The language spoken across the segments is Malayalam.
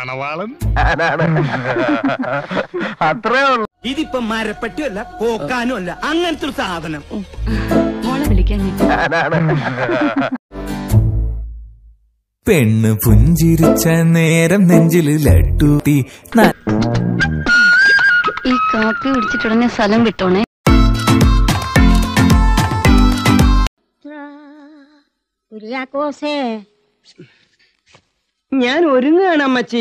മണവാളൻ അത്രേ ഉള്ളൂ. ഇതിപ്പോ മരപ്പറ്റിയല്ല പോക്കാനും അല്ല, അങ്ങനത്തെ ഒരു സാധനം. മോളെ വിളിക്കാൻ പെണ്ണ് പുഞ്ചിരിച്ച നേരം നെഞ്ചിൽ ലട്ടൂട്ടി. ഈ കാപ്പി കുടിച്ചിട്ടുടനെ സ്ഥലം വിട്ടോണേ. ഞാൻ ഒരുങ്ങാണ് അമ്മച്ചി.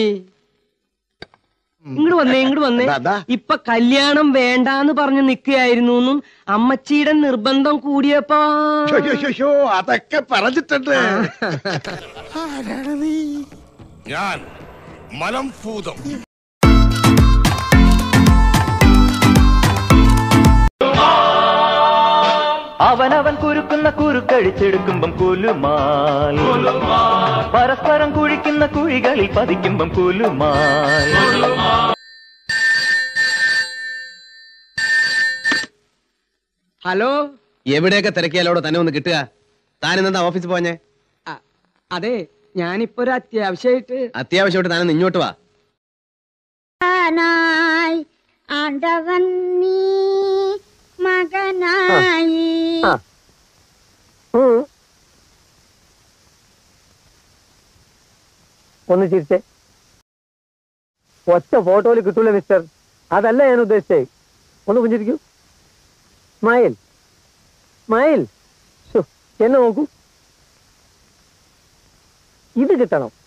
ഇങ്ങോട്ട് വന്നേ. ഇപ്പൊ കല്യാണം വേണ്ടാന്ന് പറഞ്ഞു നിക്കുകയായിരുന്നു എന്നും അമ്മച്ചിയുടെ നിർബന്ധം കൂടിയപ്പോ അതൊക്കെ പറഞ്ഞിട്ടുണ്ട്. ഞാൻ മലംഭൂതം. അവനവൻ കുരുക്കുന്ന കുരുക്കഴിച്ചെടുക്കുമ്പം കുലുമാൽ, പരസ്പരം കുഴിക്കുന്ന കുഴികളിൽ പതിക്കുമ്പം കുലുമാൽ. ഹലോ, എവിടെയൊക്കെ തിരക്കിയാലോടെ തന്നെ ഒന്ന് കിട്ടുക? താനെന്താ ഓഫീസിൽ പോഞ്ഞേ? അതെ, ഞാനിപ്പോ ഒരു അത്യാവശ്യമായിട്ട് താനൊന്ന് ഇങ്ങോട്ട് വാ. ആണ്ടവൻ നീ മകനായി. ഒന്ന് ചിരിച്ചേ. ഒറ്റ ഫോട്ടോയിൽ കിട്ടൂല മിസ്റ്റർ, അതല്ല ഞാൻ ഉദ്ദേശിച്ചേ. ഒന്ന് പുഞ്ചിരിക്കൂ. Smile smile. എന്നെ നോക്കൂ, ഇത് കിട്ടണം.